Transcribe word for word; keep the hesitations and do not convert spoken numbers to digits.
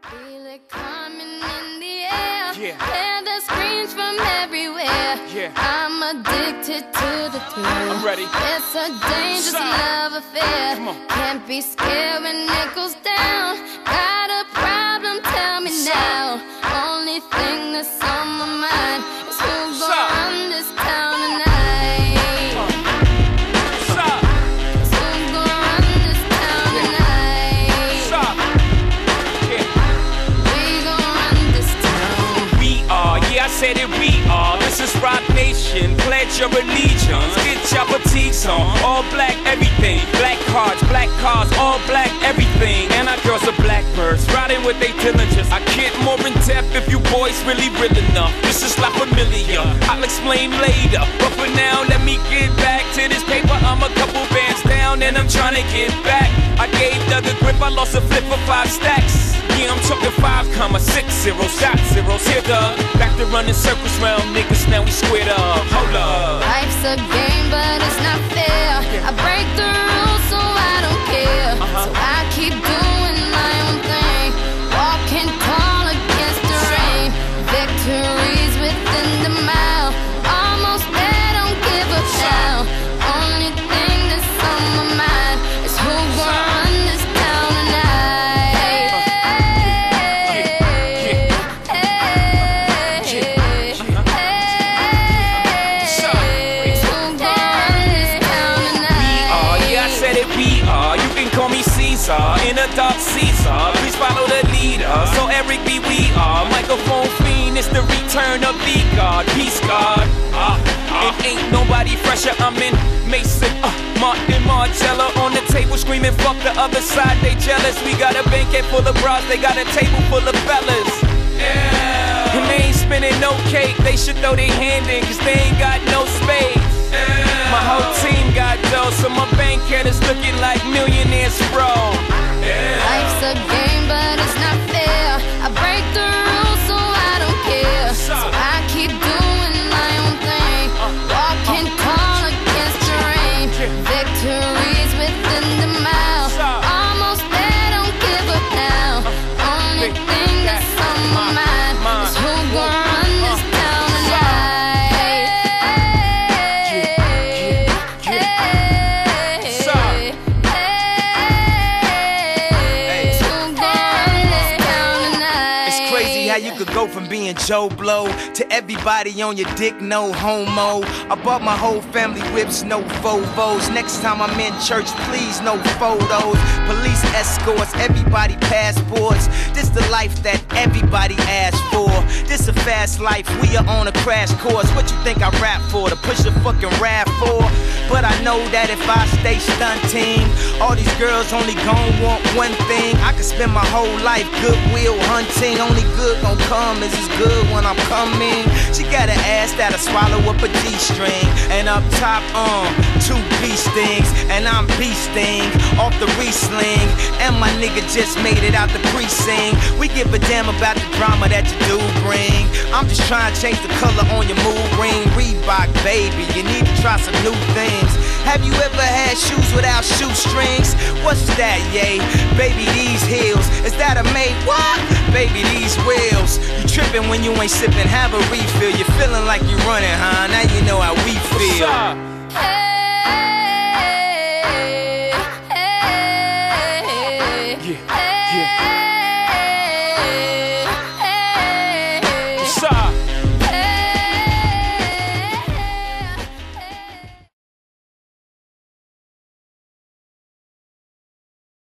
Feel it coming in the air. Yeah. Hear the screams from everywhere. Yeah. I'm addicted to the thrill. I'm ready. It's a dangerous Stop. love affair. Come on. Can't be scared when it goes down. Got a problem? Tell me Stop. now. Only thing that's on my mind is who's Stop. gonna run this town tonight. Stop. Who's gonna run this town tonight? Stop. Yeah. We gonna run this town. We are, yeah, I said it, we are. This is Rock Nation, pledge your allegiance. Get your fatigues on, all black everything. Black cards, black cars, all black everything. And our girls are blackbirds, riding with they diligence. I get more in depth if you boys really real enough. This is La Familia, I'll explain later. But for now, let me get back to this paper. I'm a couple bands down and I'm trying to get back. I gave Doug a grip, I lost a flip for five stacks. Yeah, I'm talking five comma six zero shot zeros. Here, Doug, back to running circles round niggas, now we squared up. Hold up. Life's a game, but it's not fair. I break the rules, so I don't care. Uh-huh. So I keep doing my own thing, walking tall against the rain. Victories within the mile, almost there, don't give up now. Only thing that's on my mind is who gonna run this town tonight. Hey, hey, hey, who gonna run this town tonight? Oh, yeah, I said it, we are. You can call me Caesar, in a dark Caesar. Please follow the leader. So Eric B, we are. Microphone fiend, it's the return of the God. Peace God. Uh, uh. It ain't nobody fresher. I'm in Mason, uh, Martin Margiela on the table screaming, fuck the other side, they jealous. We got a banquet full of bras, they got a table full of fellas. Yeah. And they ain't spinning no cake, they should throw their hand in, cause they ain't got no space. Yeah. My whole team got dough, so my banquet is looking like millionaires, bro. Yeah. Life's a game, but it's not fair. I break the rules, so I don't care. So I keep doing my own thing, walking tall against the rain. Victories within the mile, almost there, don't give up now. Only thing that's on my mind is who gonna run this town tonight. Hey, hey, hey, who gonna run this town tonight? It's crazy how you could go from being Joe Blow to everybody on your dick, no homo. I bought my whole family whips, no Vovos. Next time I'm in church, please, no photos. Police escorts, everybody passports. This the life that everybody asks for. This a fast life, we are on a crash course. What you think I rap for? To push a fucking rap for? But I know that if I stay stunting, all these girls only gon' want one thing. I could spend my whole life goodwill hunting. Only good gon' come is as good when I'm coming. She got an ass that'll swallow up a G-string. And up top, um, two B-stings. And I'm B-sting off the re-sling. And my nigga just made it out the precinct. We give a damn about the drama that you do bring. I'm just trying to change the color on your mood ring. Reebok, baby, you need to try some new things. Have you ever had shoes without shoestrings? What's that, yay? Baby, these heels. Is that a mate? What? Baby, these wheels. You tripping when you ain't sipping, have a refill. You're feeling like you're running, huh? Now you know how we feel.